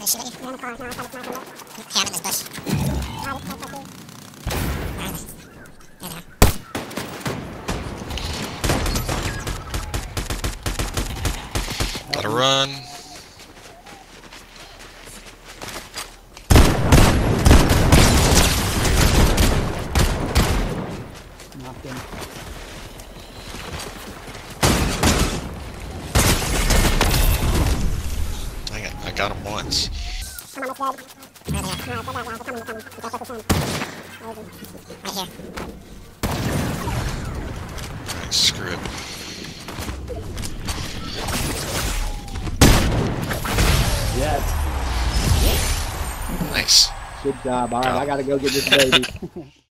shoot at you? You're in the car. No, I tried to snipe him. Okay, I'm in this bush. Where are they? There they are. Gotta run. Knocked him. Dang it, I got him once. I'm almost dead. Where are they at? No, they're coming. They're coming. Just like we said. Right here. Alright, screw it. Yes. Nice. Good job. All right, I gotta go get this baby.